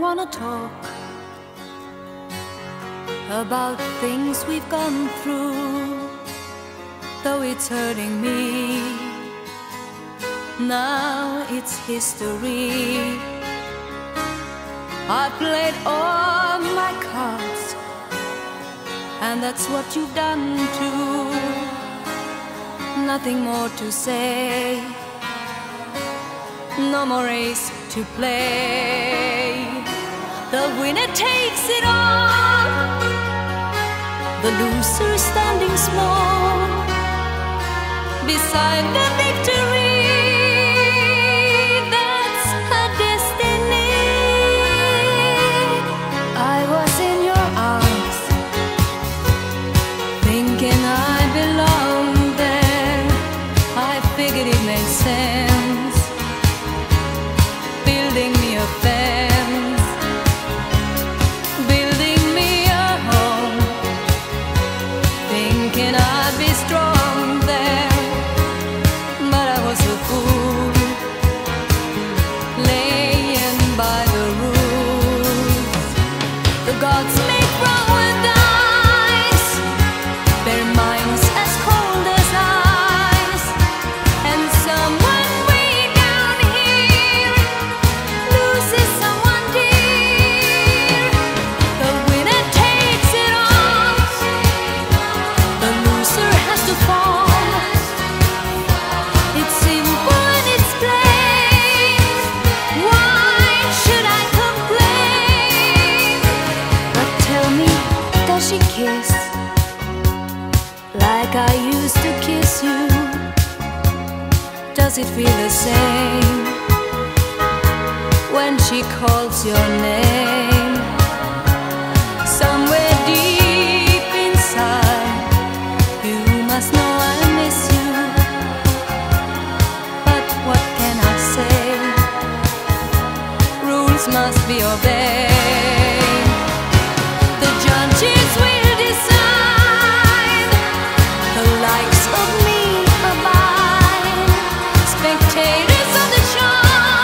wanna talk about things we've gone through, though it's hurting me. Now it's history. I played all my cards, and that's what you've done too. Nothing more to say, no more race to play. The winner takes it all, the loser standing small beside the victory. That's her destiny. I was in your arms, thinking I belonged there. I figured it made sense, building me a fence, building me a home, thinking I'd be strong there. But I was a fool, laying by the rules. The gods make wrong with ice, their minds as cold as ice. And someone way down here loses someone dear. The winner takes it all, the loser has to fall. It's simple and it's plain. Why should I complain? But tell me, does she kiss like I used to kiss you? Does it feel the same when she calls your name? Somewhere deep inside, you must know I miss you. But what can I say? Rules must be obeyed. The judges will decide, the likes of me abide. Spectators of the show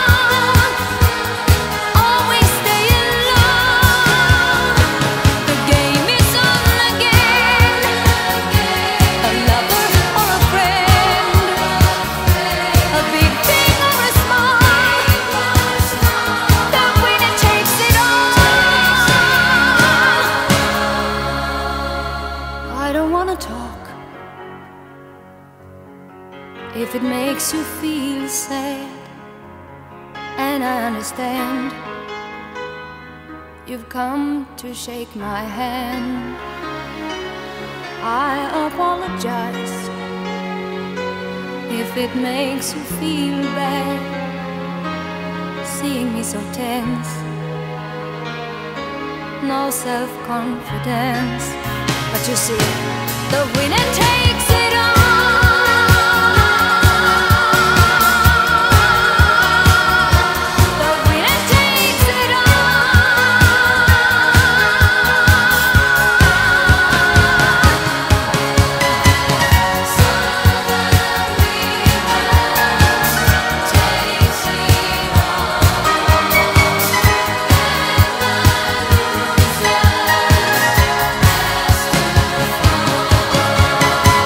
always stay alone. The game is on again, a lover or a friend, a big thing or a small, the winner takes it all. I don't wanna talk if it makes you feel sad, and I understand. You've come to shake my hand. I apologize if it makes you feel bad, seeing me so tense, no self-confidence. But you see, the winner takes it all. The winner takes it all.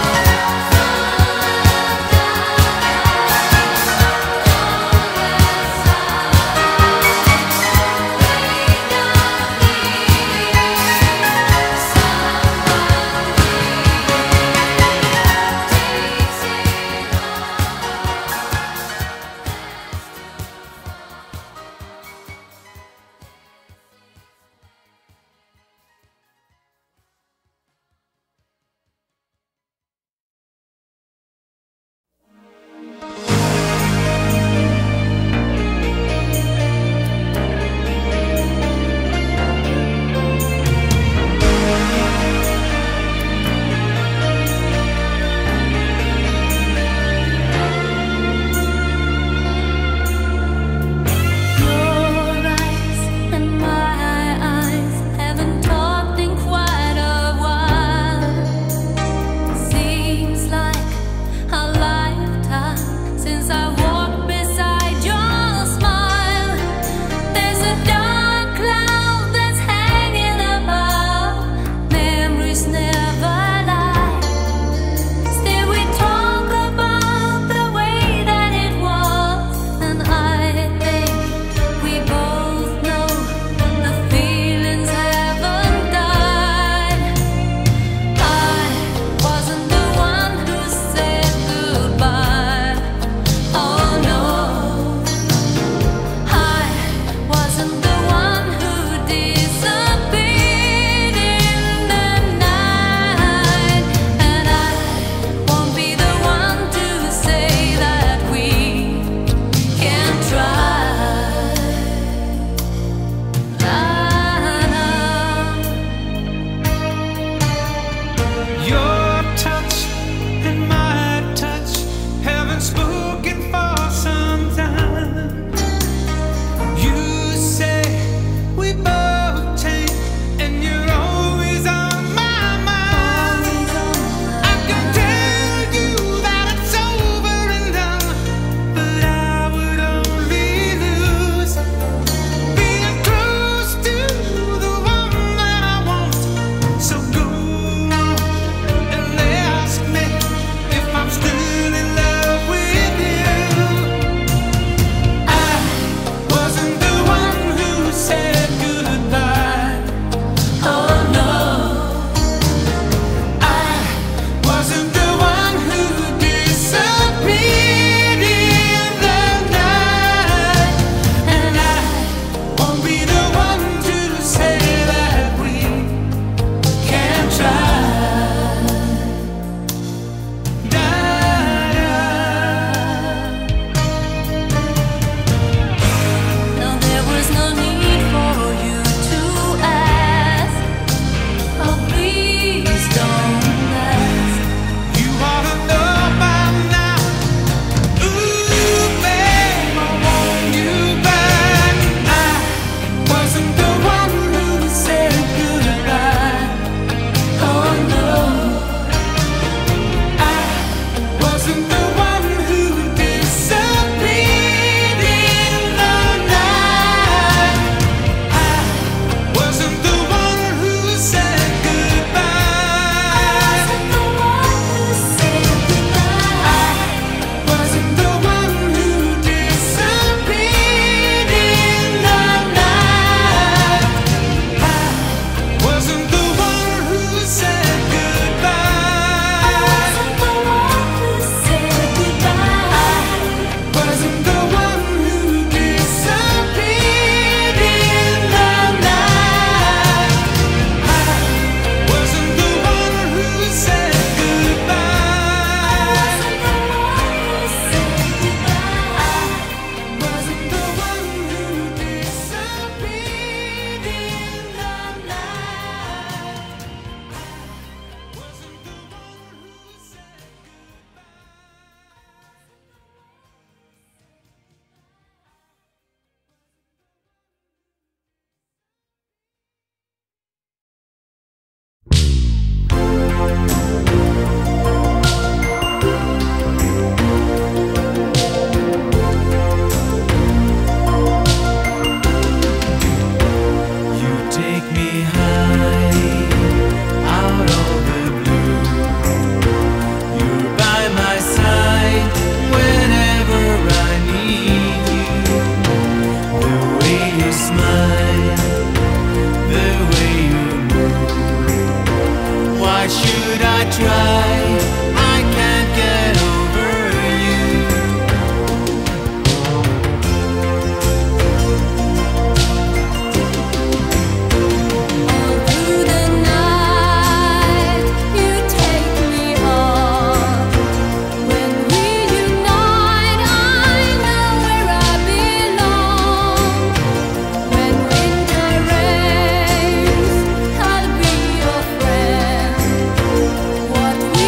What we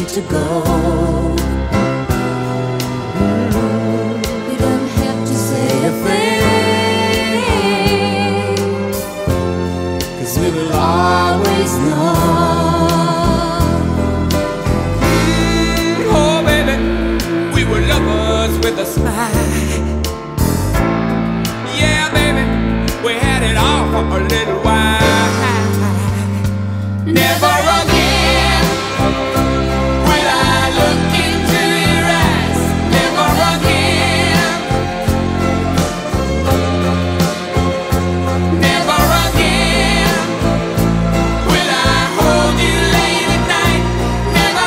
to go. You don't have to say a thing, 'cause we will always know. Oh baby, we were lovers with a smile. Yeah baby, we had it all for a little while. Never again will I look into your eyes. Never again. Never again will I hold you late at night. Never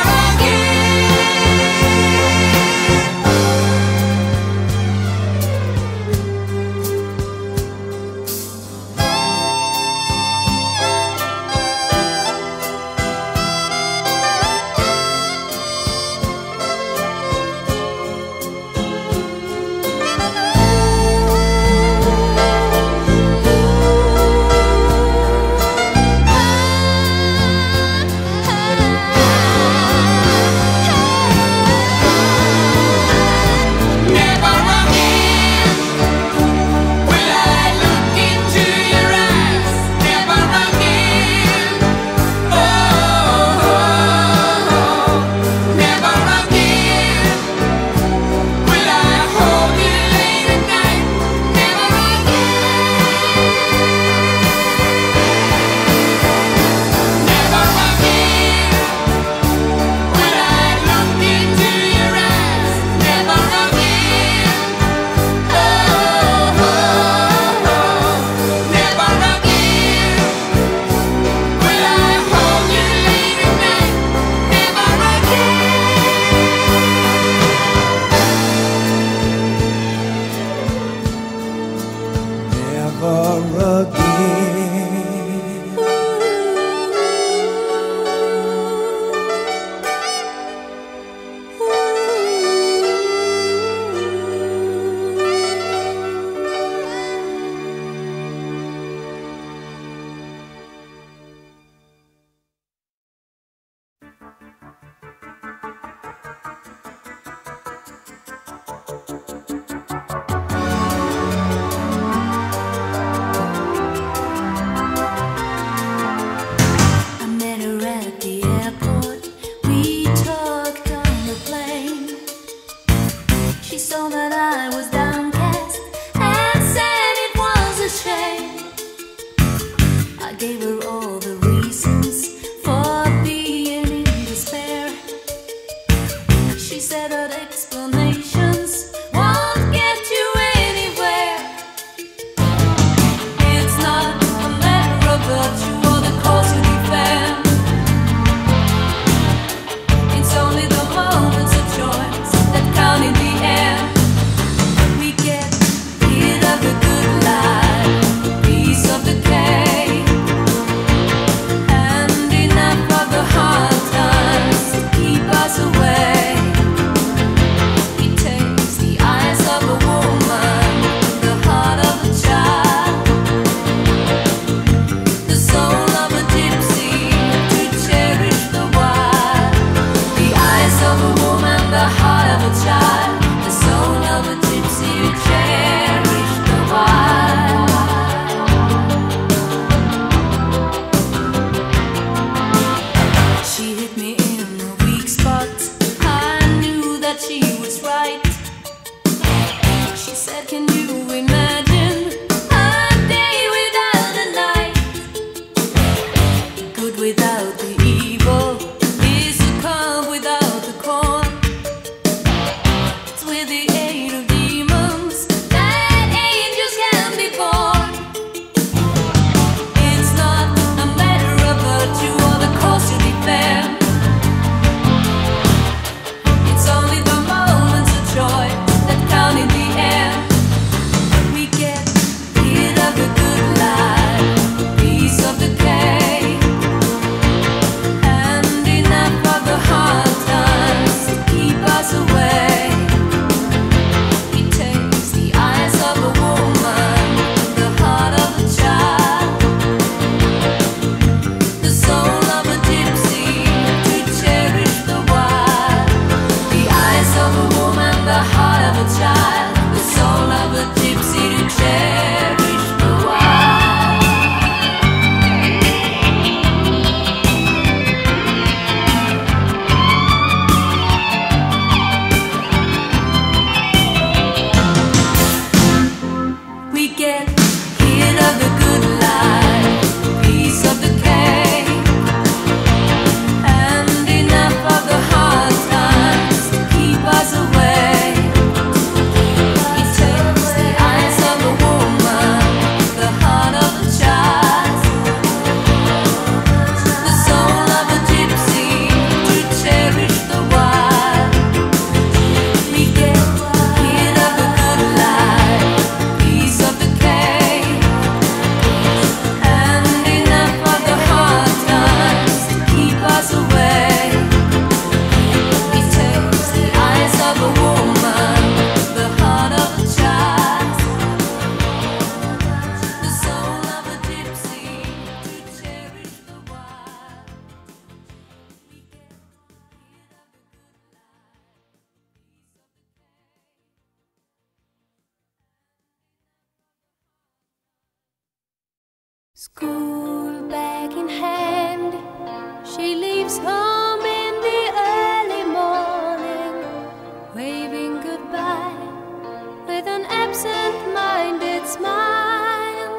School bag in hand, she leaves home in the early morning, waving goodbye with an absent-minded smile.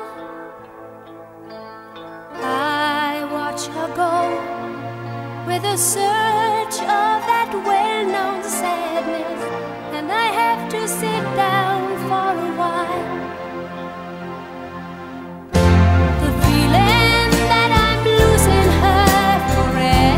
I watch her go with a surge of that well-known sadness, and I have to sit down for a while. The feeling that I'm losing her forever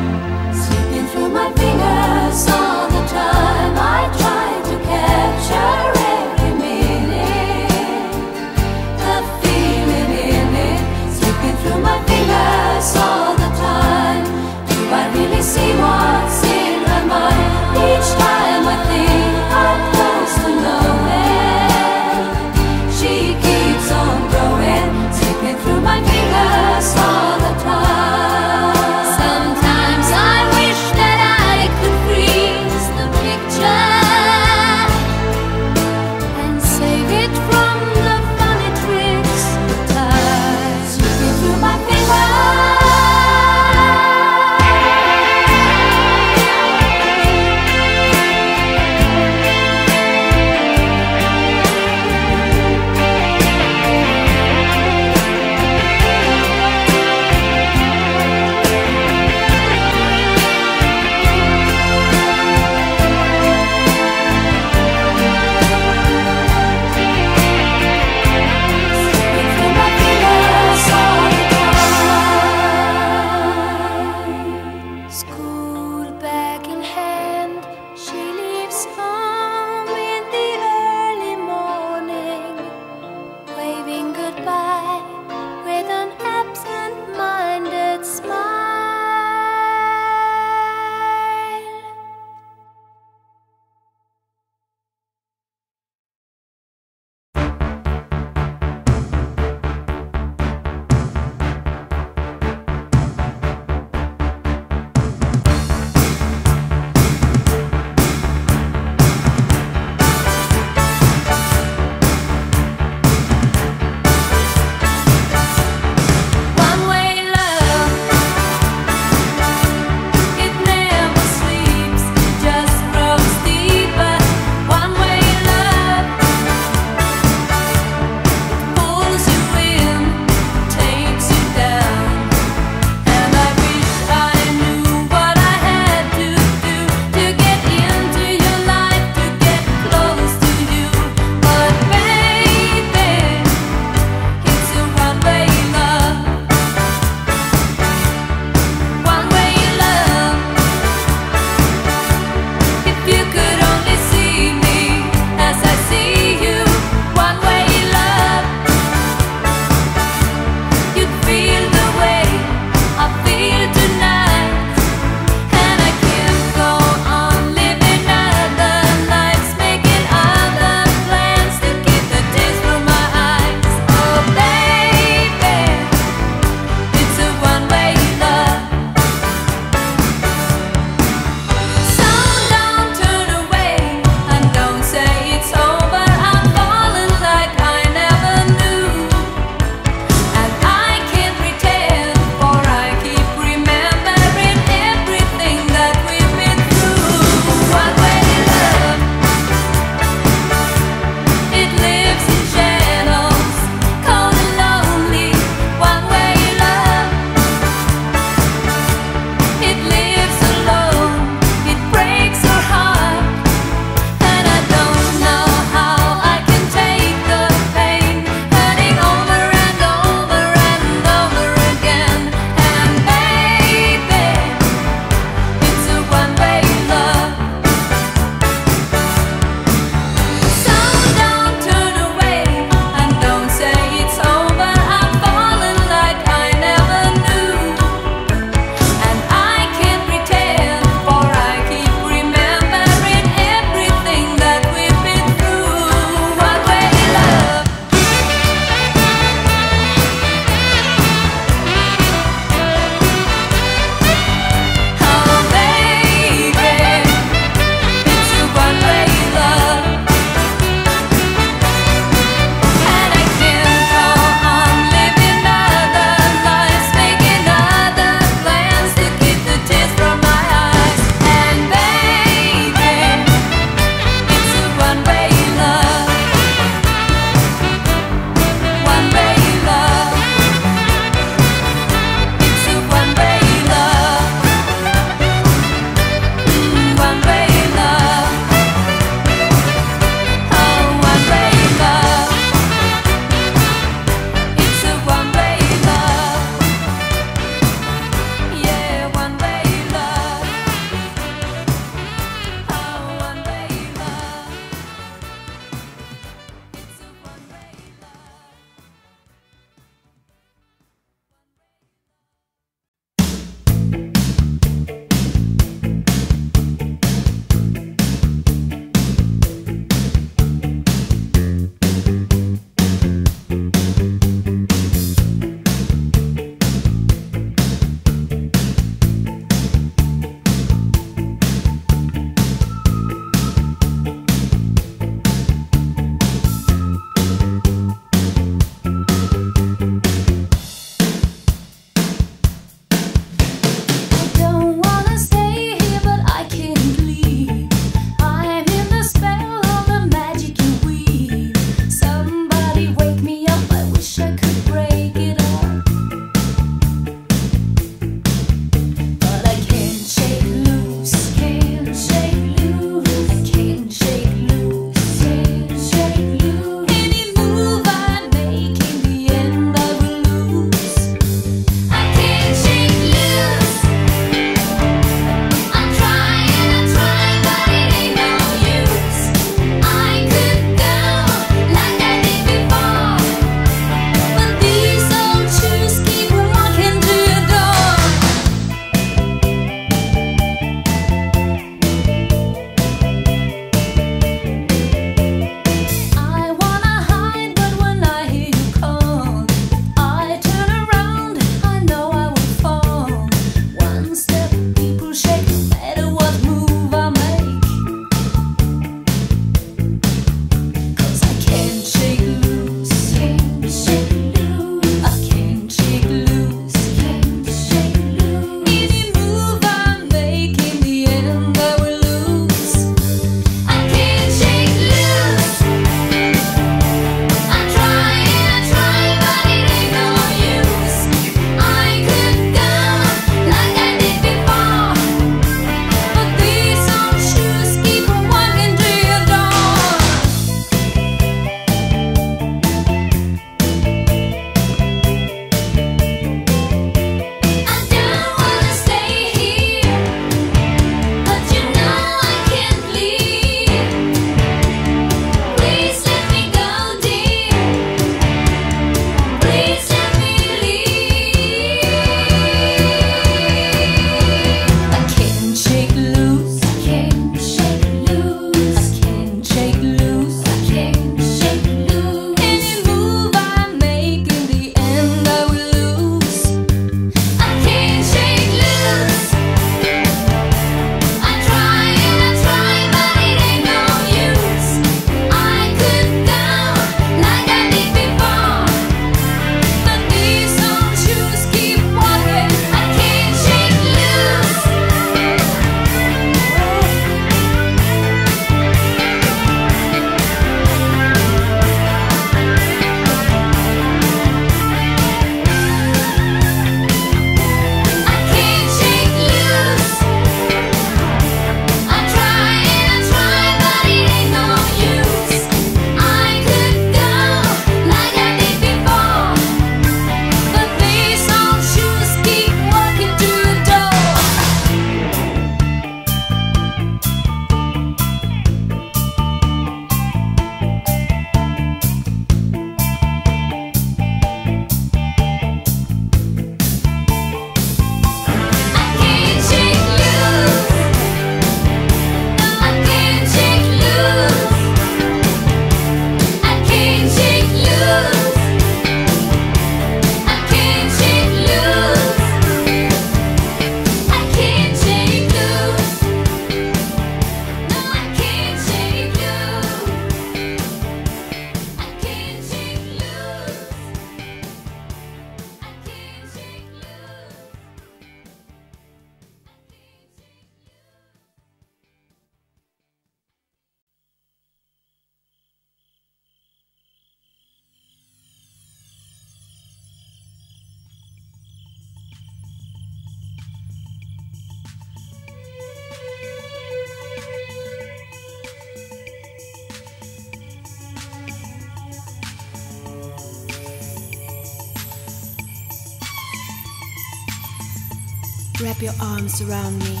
Wrap your arms around me.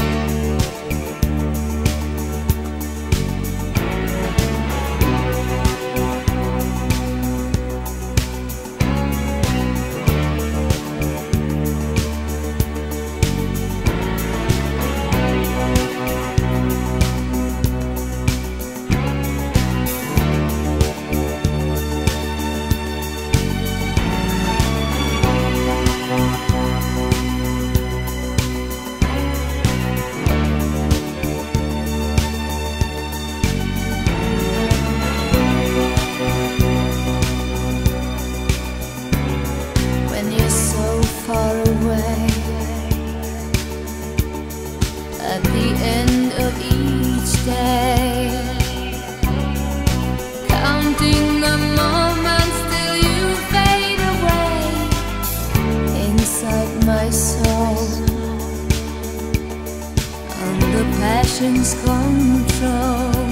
At the end of each day, counting the moments till you fade away inside my soul, under passion's control.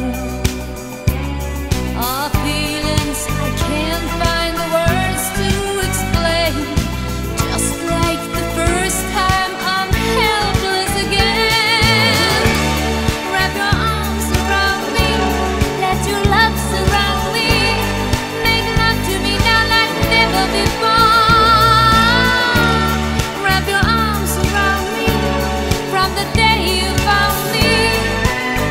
Our feelings I can't find the words to explain, just like the first time I'm helpless again. Wrap your arms around me, let your love surround me, make love to me now like never before. Wrap your arms around me, from the day you found me,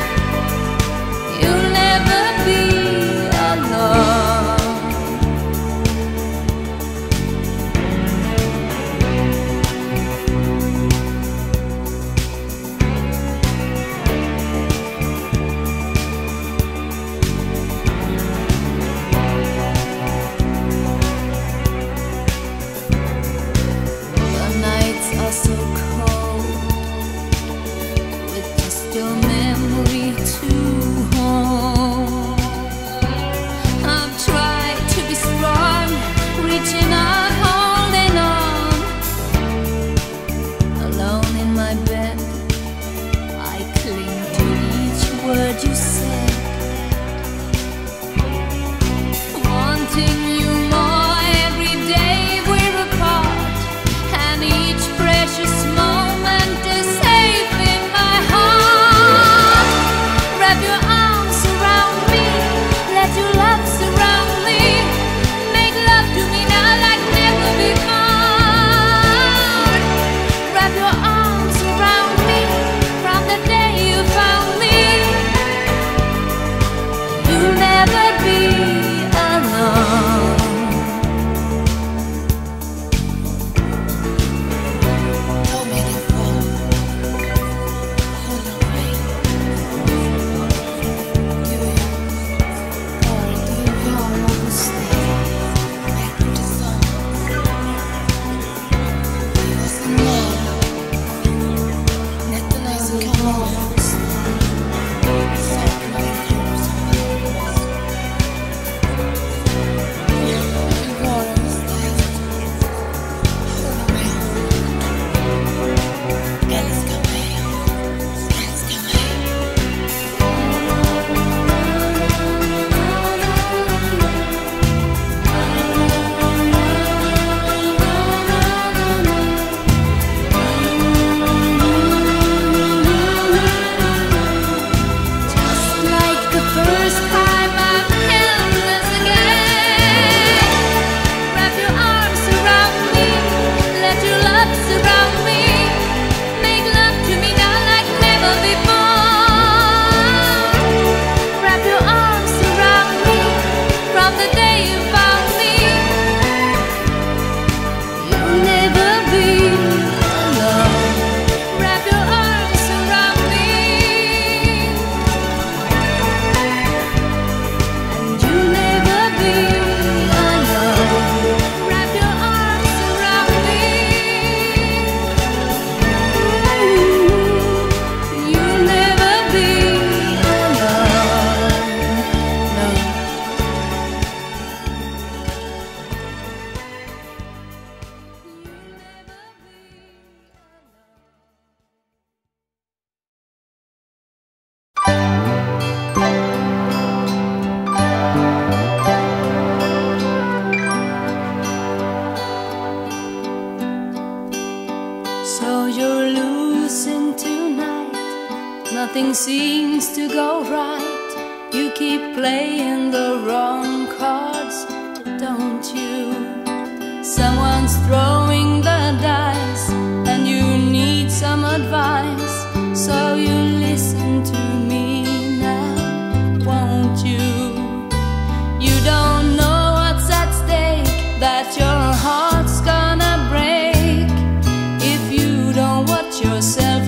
keep playing the wrong cards, don't you? Someone's throwing the dice and you need some advice, so you listen to me now, won't you? You don't know what's at stake, that your heart's gonna break if you don't watch yourself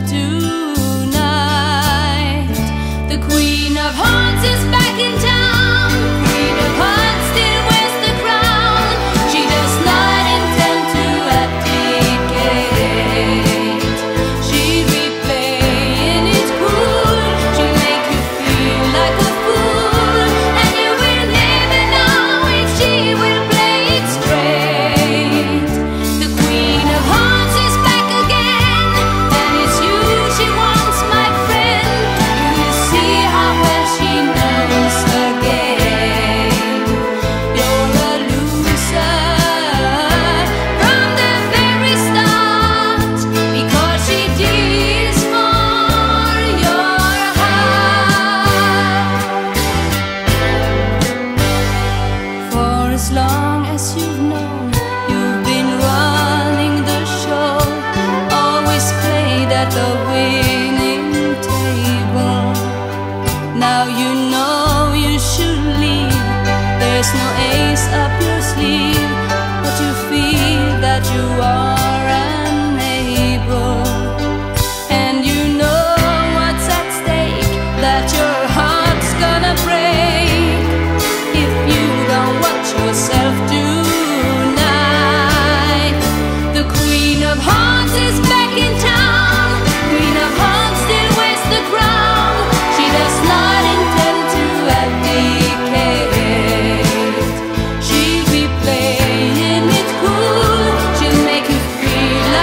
tonight. The Queen of Hearts is back in town. Queen of Hearts still wears the crown. She does not intend to abdicate. She'll be playing it cool. She'll make you feel like a fool, and you will never know if she will play it straight. The Queen of Hearts is back again, and it's you she wants, my friend. You will see how well she knows her game. You're a loser from the very start, because she deals for your heart. For as long as you've known, you've been running the show, always played at the winning table. Now you know you should leave. There's no ace up your sleeve, but you feel that you are unable. And you know what's at stake, that your heart's gonna break if you don't watch yourself tonight. The Queen of Hearts is back in town. Queen of Hearts still wears the crown. She does not intend to abdicate. She'll be playing it cool. She'll make you feel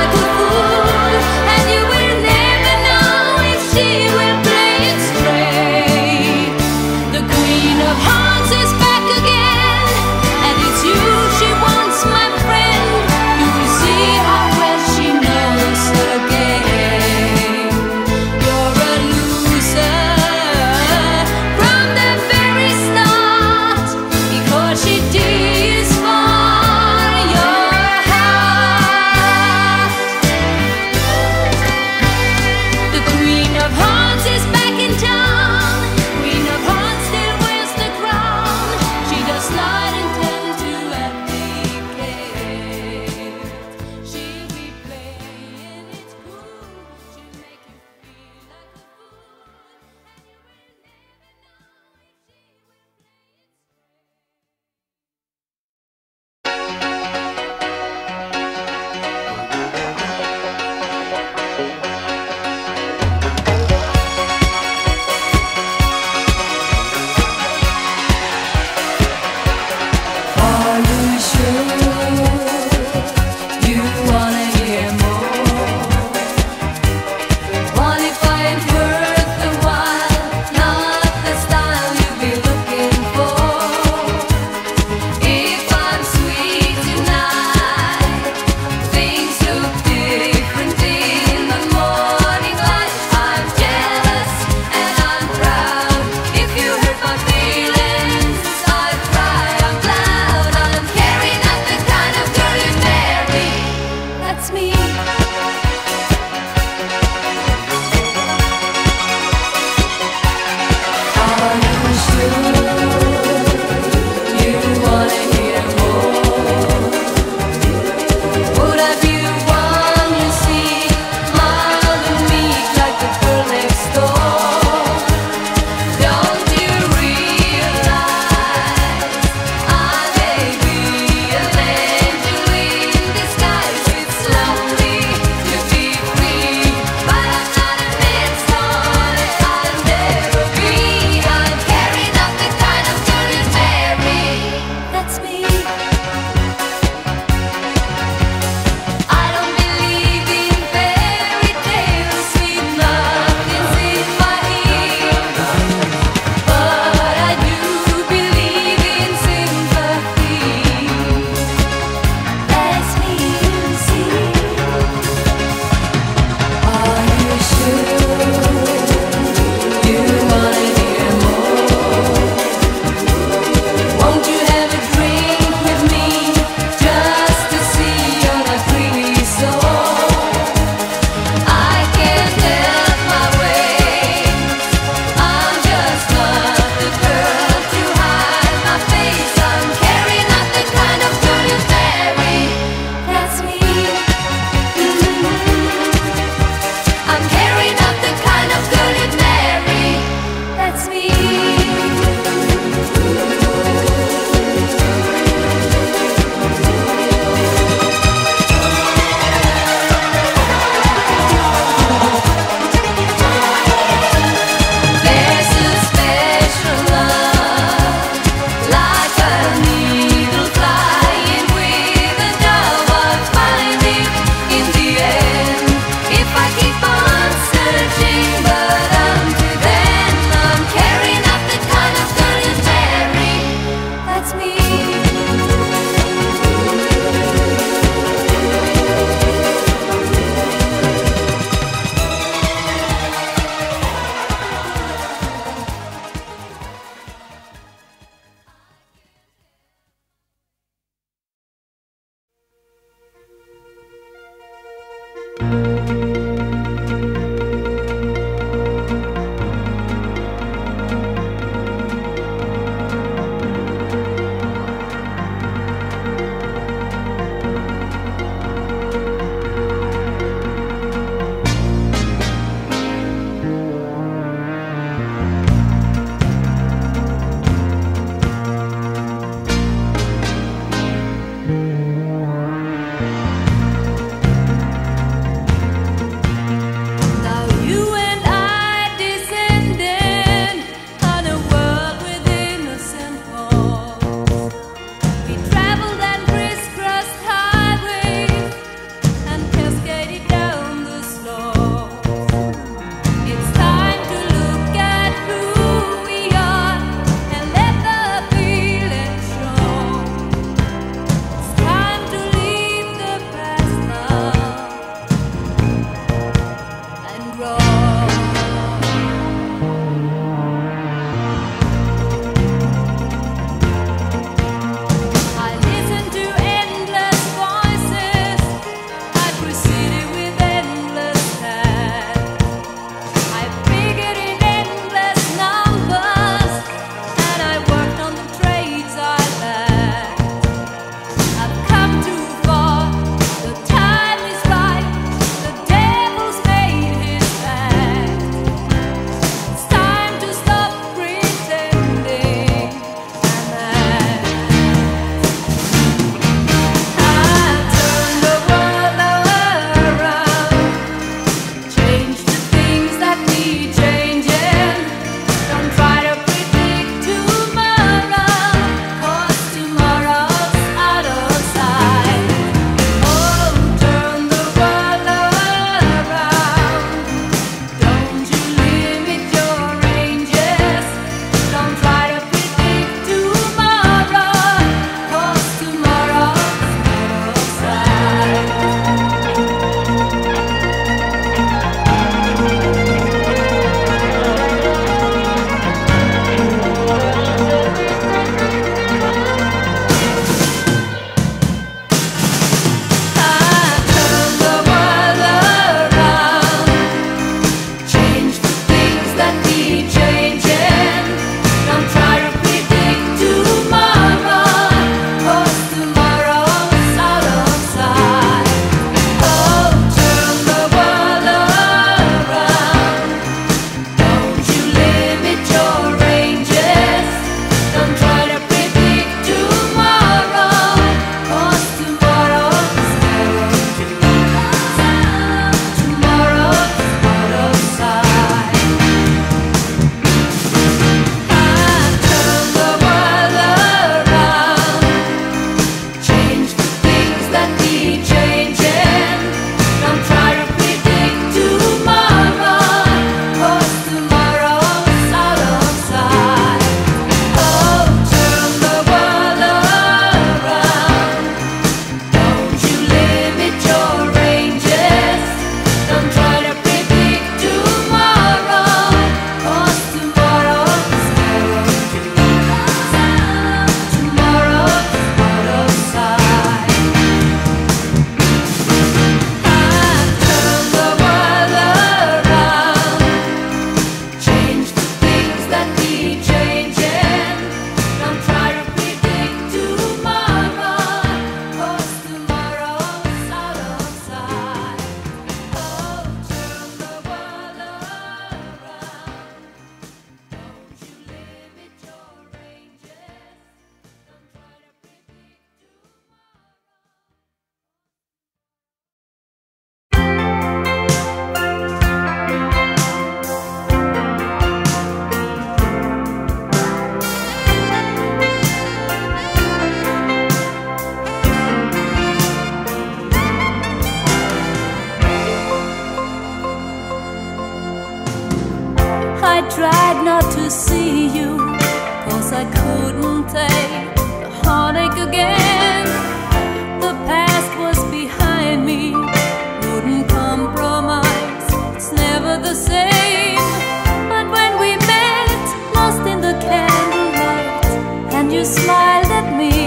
guess I couldn't take the heartache again. The past was behind me, wouldn't compromise, it's never the same. But when we met, lost in the candlelight, and you smiled at me,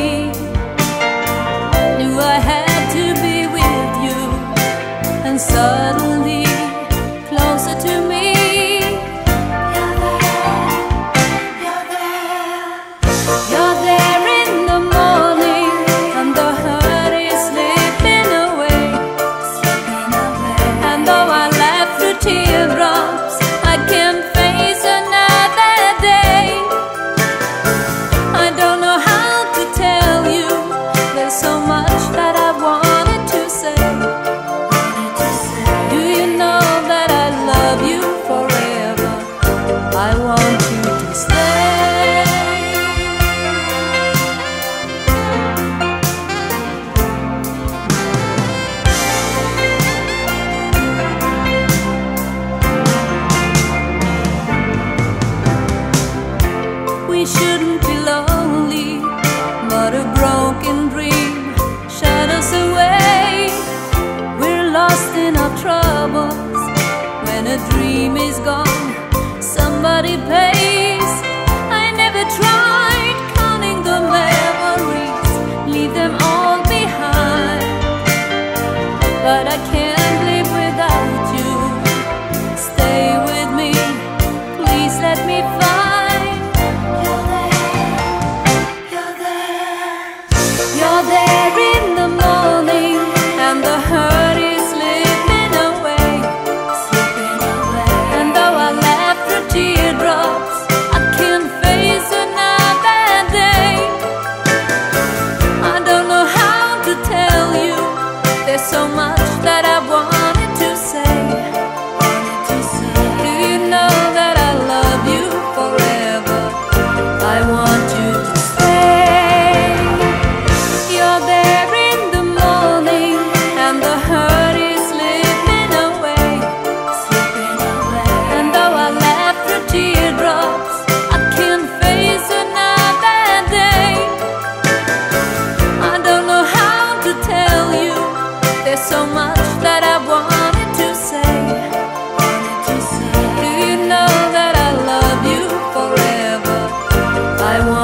knew I had to be with you, and suddenly closer to me. You're there in the morning, and the hurt is slipping away. And though I laugh through teardrops, I can't face another day. I don't know how to tell you, there's so much that I wanted to say. Do you know that I love you forever? I want you to stay. We shouldn't be lonely, but a broken dream shut us away. We're lost in our troubles. When a dream is gone, somebody pays. I never tried counting the memories, leave them all behind. But I can't live without you. Stay with me, please let me find. You're there in the morning, and the hurt is slipping away. And though I laugh through teardrops, I can't face another day. I don't know how to tell you, there's so much that I wanted to say. Do you know that I love you forever? I want you to stay. You're there in the morning, and the hurt is slipping away. And though I laugh through teardrops, I can't face another day. I don't know how to tell you, there's so much that I wanted to say. Do you know that I love you forever? I want